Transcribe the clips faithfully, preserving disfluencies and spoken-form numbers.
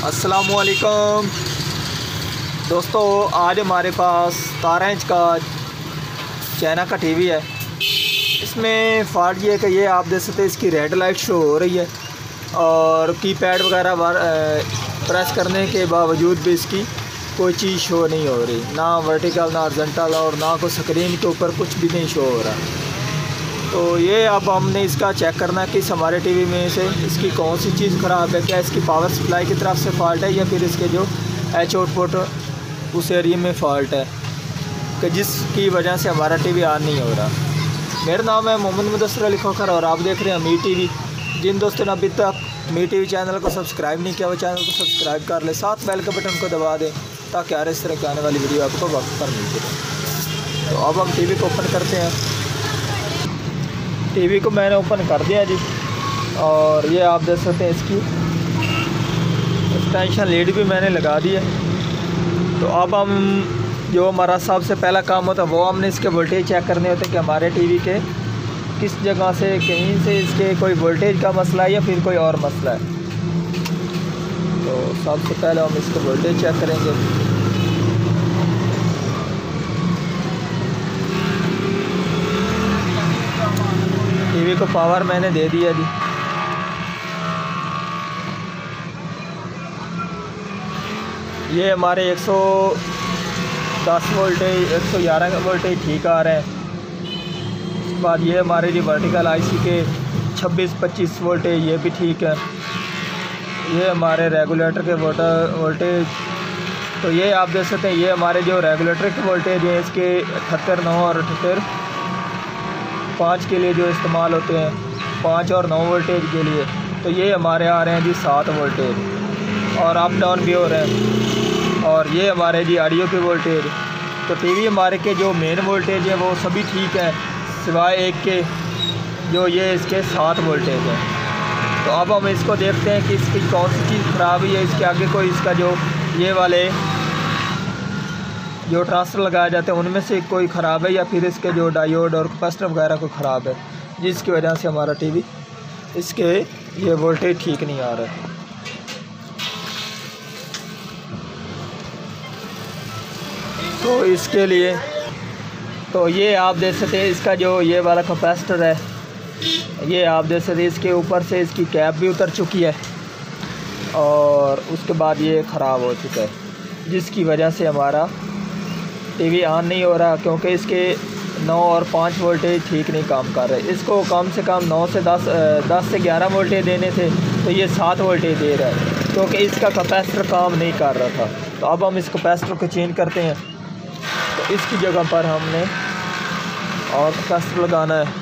अस्सलामुअलैकुम दोस्तों, आज हमारे पास सतारह इंच का चाइना का टीवी है। इसमें फॉल्ट ये है कि ये आप देख सकते हैं इसकी रेड लाइट शो हो रही है और कीपैड वगैरह प्रेस करने के बावजूद भी इसकी कोई चीज़ शो नहीं हो रही, ना वर्टिकल ना हॉरिजॉन्टल और ना कोई स्क्रीन के ऊपर कुछ भी नहीं शो हो रहा। तो ये अब हमने इसका चेक करना है कि इस हमारे टीवी में से इसकी कौन सी चीज़ ख़राब है। क्या इसकी पावर सप्लाई की तरफ से फ़ॉल्ट है या फिर इसके जो एच आउटपुट उस एरिया में फ़ॉल्ट है कि जिसकी वजह से हमारा टीवी ऑन नहीं हो रहा। मेरा नाम है मोहम्मद मुदस्सिर अली खोखर और आप देख रहे हैं मी टीवी। जिन दोस्तों ने अभी तक मी टीवी चैनल को सब्सक्राइब नहीं किया वो चैनल को सब्सक्राइब कर ले, साथ बेल के बटन को दबा दें ताकि हर इस तरह की आने वाली वीडियो आपको वक्त पर मिलती रहे। तो अब हम टीवी को ओपन करते हैं। टीवी को मैंने ओपन कर दिया जी और ये आप देख सकते हैं इसकी एक्सटेंशन लीड भी मैंने लगा दी है। तो अब हम जो हमारा सबसे पहला काम होता है वो हमने इसके वोल्टेज चेक करने होते हैं कि हमारे टीवी के किस जगह से कहीं से इसके कोई वोल्टेज का मसला है या फिर कोई और मसला है। तो सबसे पहले हम इसके वोल्टेज चेक करेंगे। टीवी को पावर मैंने दे दिया जी। ये हमारे एक सौ दस वोल्टेज एक सौ ग्यारह का वोल्टेज ठीक आ रहे हैं। उसके बाद ये हमारे जी वर्टिकल आईसी के छब्बीस पच्चीस वोल्टेज ये भी ठीक है। ये हमारे रेगुलेटर के वोल्टेज तो ये आप देख सकते हैं ये हमारे जो रेगुलेटर के वोल्टेज हैं इसके अठहत्तर नौ और अठहत्तर पाँच के लिए जो इस्तेमाल होते हैं, पाँच और नौ वोल्टेज के लिए, तो ये हमारे आ रहे हैं जी सात वोल्टेज और अप डाउन भी हो रहे हैं। और ये हमारे जी ऑडियो के वोल्टेज। तो टीवी हमारे के जो मेन वोल्टेज है वो सभी ठीक है सिवाय एक के जो ये इसके सात वोल्टेज है। तो अब हम इसको देखते हैं कि इसकी कौन सी चीज़ ख़राब है। इसके आगे कोई इसका जो ये वाले जो ट्रांसफर लगाए जाते हैं उनमें से कोई ख़राब है या फिर इसके जो डायोड और कैपेसिटर वगैरह कोई ख़राब है जिसकी वजह से हमारा टीवी इसके ये वोल्टेज ठीक नहीं आ रहा है। तो इसके लिए तो ये आप देख सकते हैं इसका जो ये वाला कैपेसिटर है ये आप देख सकते हैं इसके ऊपर से इसकी कैप भी उतर चुकी है और उसके बाद ये ख़राब हो चुका है जिसकी वजह से हमारा टीवी ऑन नहीं हो रहा क्योंकि इसके नौ और पाँच वोल्टेज ठीक नहीं काम कर रहे। इसको कम से कम नौ से दस दस से ग्यारह वोल्टेज देने थे तो ये सात वोल्टेज दे रहा है क्योंकि इसका कैपेसिटर काम नहीं कर रहा था। तो अब हम इस कैपेसिटर को चेंज करते हैं। तो इसकी जगह पर हमने और कैपेसिटर लगाना है।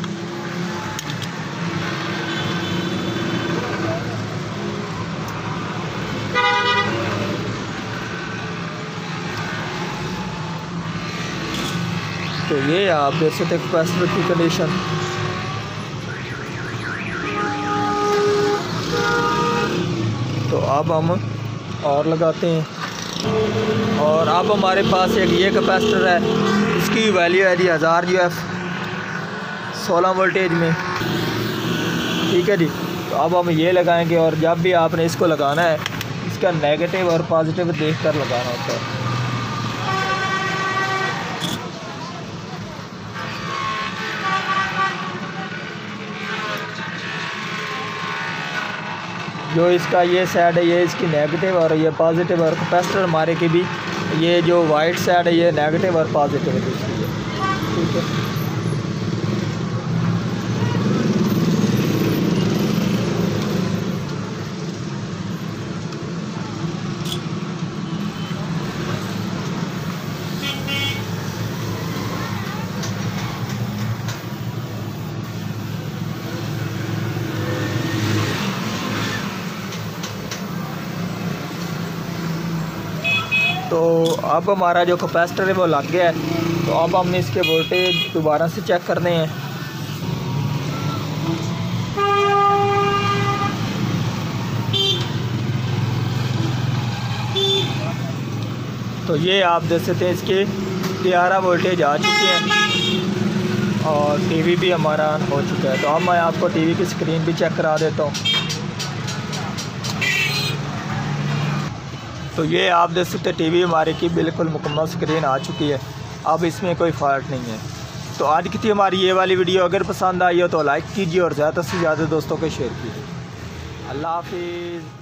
तो ये आप देख सकते हैं कैपेसिटर की कंडीशन। तो अब हम और लगाते हैं और अब हमारे पास एक ये कैपेसिटर है, इसकी वैल्यू है जी हज़ार यू एफ सोलह वोल्टेज में, ठीक है जी। तो अब हम ये लगाएंगे और जब भी आपने इसको लगाना है इसका नेगेटिव और पॉजिटिव देख कर लगाना होता है। जो इसका ये साइड है ये इसकी नेगेटिव और ये पॉजिटिव और कैपेसिटर हमारे की भी ये जो वाइट साइड है ये नेगेटिव और पॉजिटिव है इसकी, ठीक है। तो अब हमारा जो कैपेसिटर है वो लग गया है। तो अब हमने इसके वोल्टेज दोबारा से चेक करने हैं। तो ये आप देख सकते हैं इसके ग्यारह वोल्टेज आ चुके हैं और टीवी भी हमारा ऑन हो चुका है। तो अब मैं आपको टीवी की स्क्रीन भी चेक करा देता हूँ। तो ये आप देख सकते टीवी हमारे की बिल्कुल मुकम्मल स्क्रीन आ चुकी है, अब इसमें कोई फॉल्ट नहीं है। तो आज की थी हमारी ये वाली वीडियो, अगर पसंद आई हो तो लाइक कीजिए और ज़्यादा से ज़्यादा दोस्तों को शेयर कीजिए। अल्लाह हाफिज़।